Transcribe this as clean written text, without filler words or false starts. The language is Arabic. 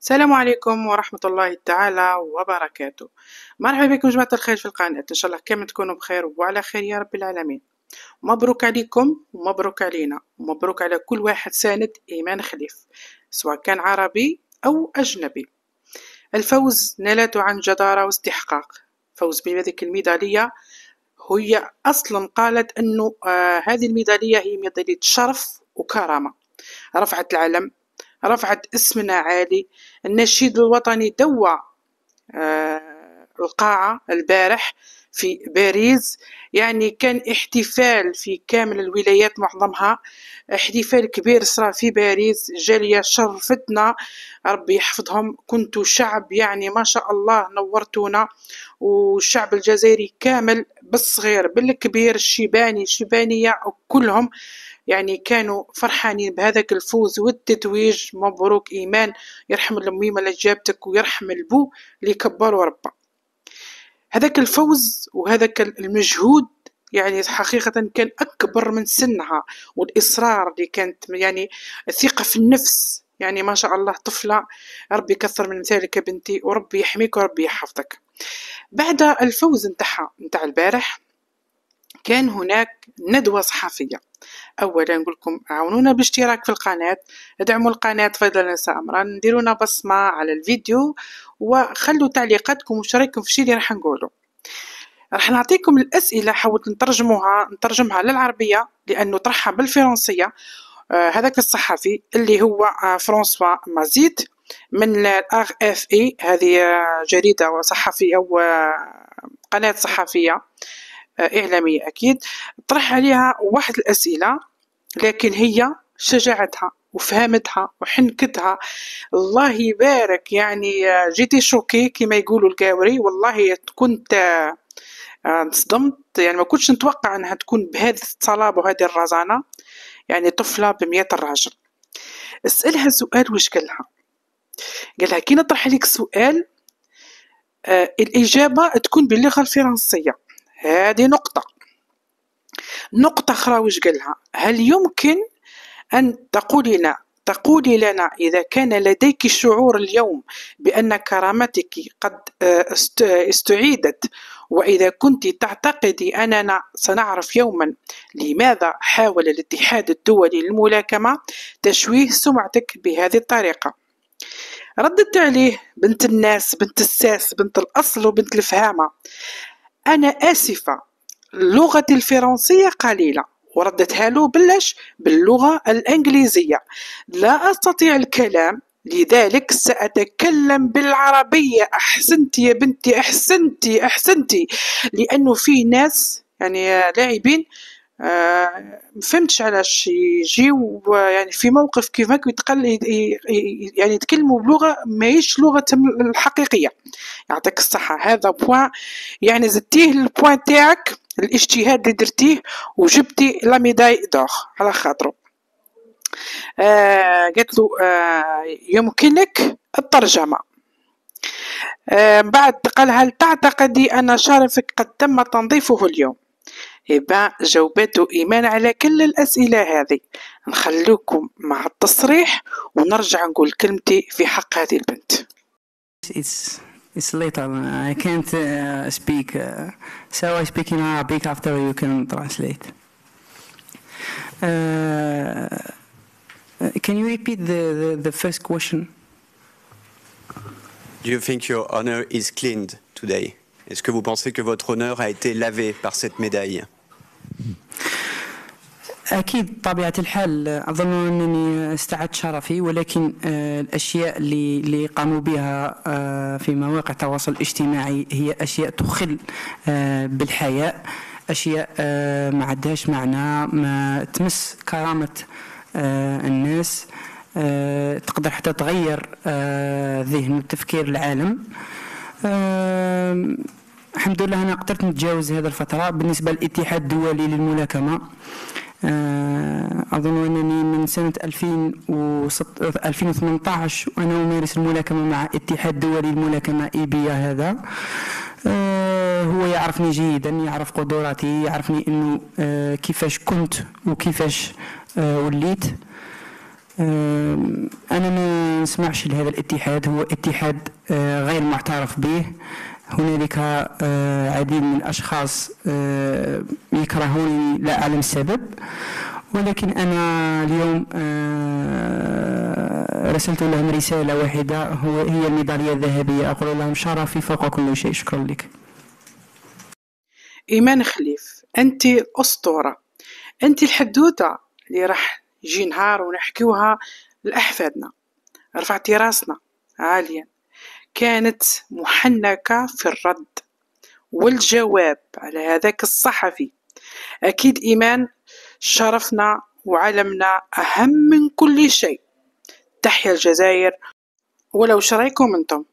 السلام عليكم ورحمة الله تعالى وبركاته. مرحبا بكم جماعة الخير في القناة، إن شاء الله كامل تكونوا بخير وعلى خير يا رب العالمين. مبروك عليكم ومبروك علينا ومبروك على كل واحد ساند إيمان خليف، سواء كان عربي أو أجنبي. الفوز نالته عن جدارة واستحقاق. فوز بهذه الميدالية، هي أصلا قالت أنه هذه الميدالية هي ميدالية شرف وكرامة. رفعت العلم، رفعت اسمنا عالي. النشيد الوطني دوى القاعة البارح في باريس، يعني كان احتفال في كامل الولايات معظمها، احتفال كبير صار في باريس. جالية شرفتنا، ربي يحفظهم. كنتوا شعب يعني ما شاء الله نورتونا، والشعب الجزائري كامل بالصغير بالكبير، الشيباني الشيبانية كلهم يعني كانوا فرحانين بهذاك الفوز والتتويج. مبروك إيمان، يرحم الأميمة اللي جابتك ويرحم البو اللي كبر وربى. هذاك الفوز وهذاك المجهود يعني حقيقة كان أكبر من سنها، والإصرار اللي كانت يعني الثقة في النفس. يعني ما شاء الله طفلة، ربي يكثر من مثالك يا بنتي، وربي يحميك وربي يحفظك. بعد الفوز نتاع البارح كان هناك ندوة صحفية. اولا نقول لكم عاونونا بالاشتراك في القناه، ادعموا القناه فضلا امرا، ديرونا بصمه على الفيديو وخلوا تعليقاتكم وشارككم في الشيء اللي راح نقوله. راح نعطيكم الاسئله، حاولت نترجمها للعربيه لانه طرحها بالفرنسيه. هذاك الصحفي اللي هو فرانسوا مازيد من الار اف اي، هذه جريده وصحفيه او قناه صحفيه إعلامية أكيد. طرح عليها واحد الأسئلة، لكن هي شجعتها وفهمتها وحنكتها. الله يبارك، يعني جيتي شوكي كما يقولوا القاوري. والله كنت انصدمت، يعني ما كنتش نتوقع أنها تكون بهذه الصلابة وهذه الرزانة. يعني طفلة بمية الراجل. اسألها سؤال، وش قالها كي نطرح عليك سؤال الإجابة تكون باللغة الفرنسية. هذه نقطة أخرى، وش قالها؟ هل يمكن أن تقولي لنا إذا كان لديك شعور اليوم بأن كرامتك قد استعيدت، وإذا كنت تعتقدي أننا سنعرف يوما لماذا حاول الاتحاد الدولي للملاكمة تشويه سمعتك بهذه الطريقة؟ ردت عليه بنت الناس، بنت الساس، بنت الأصل وبنت الفهامة: أنا آسفة، لغتي الفرنسية قليلة. وردتها له باللغة الإنجليزية: لا أستطيع الكلام، لذلك سأتكلم بالعربية. أحسنتي يا بنتي، أحسنتي. لأنه في ناس يعني لاعبين مفهمتش علاش يجيو يعني في موقف كيف هكا يعني يتكلموا بلغة ماهيش لغتهم الحقيقية. يعطيك الصحة، هذا بوان يعني زدتيه البوان تاعك، الاجتهاد اللي درتيه وجبتي لا ميداي دور على خاطره. قالت له يمكنك الترجمة. بعد قال: هل تعتقدي أن شرفك قد تم تنظيفه اليوم؟ جاوبته إيمان على كل الأسئلة هذه. نخلوكم مع التصريح ونرجع نقول كلمتي في حق هذه البنت. It's later. I can't speak. So I speak in Arabic. After you can translate. Can you repeat the first question? Do you think your honor is cleaned today? Est-ce que vous pensez que votre honneur a été lavé par cette médaille? أكيد طبيعة الحال أظن أنني استعدت شرفي، ولكن الأشياء اللي قاموا بها في مواقع التواصل الاجتماعي هي أشياء تخل بالحياء، أشياء ما عندهاش معنى، ما تمس كرامة الناس، تقدر حتى تغير ذهن وتفكير العالم. الحمد لله أنا قدرت نتجاوز هذه الفترة. بالنسبة للاتحاد الدولي للملاكمة، أظن أنني من سنة 2018 وأنا أمارس الملاكمة مع الاتحاد الدولي للملاكمة إيبيا. هذا هو يعرفني جيدا، يعرف قدراتي، يعرفني أنه كيفاش كنت وكيفاش وليت. أنا ما نسمعش لهذا الاتحاد، هو اتحاد غير معترف به. هنالك عديد من الأشخاص يكرهونني لا أعلم السبب، ولكن أنا اليوم رسلت لهم رسالة واحدة، هي الميدالية الذهبية. أقول لهم شرفي فوق كل شيء. شكرا لك. إيمان خليف، أنت الأسطورة، أنت الحدوتة اللي راح يجي نهار ونحكيوها لأحفادنا. رفعتي راسنا عاليا، كانت محنكة في الرد والجواب على هذاك الصحفي. أكيد إيمان شرفنا وعلمنا أهم من كل شيء. تحيا الجزائر. ولو شرايكم انتم.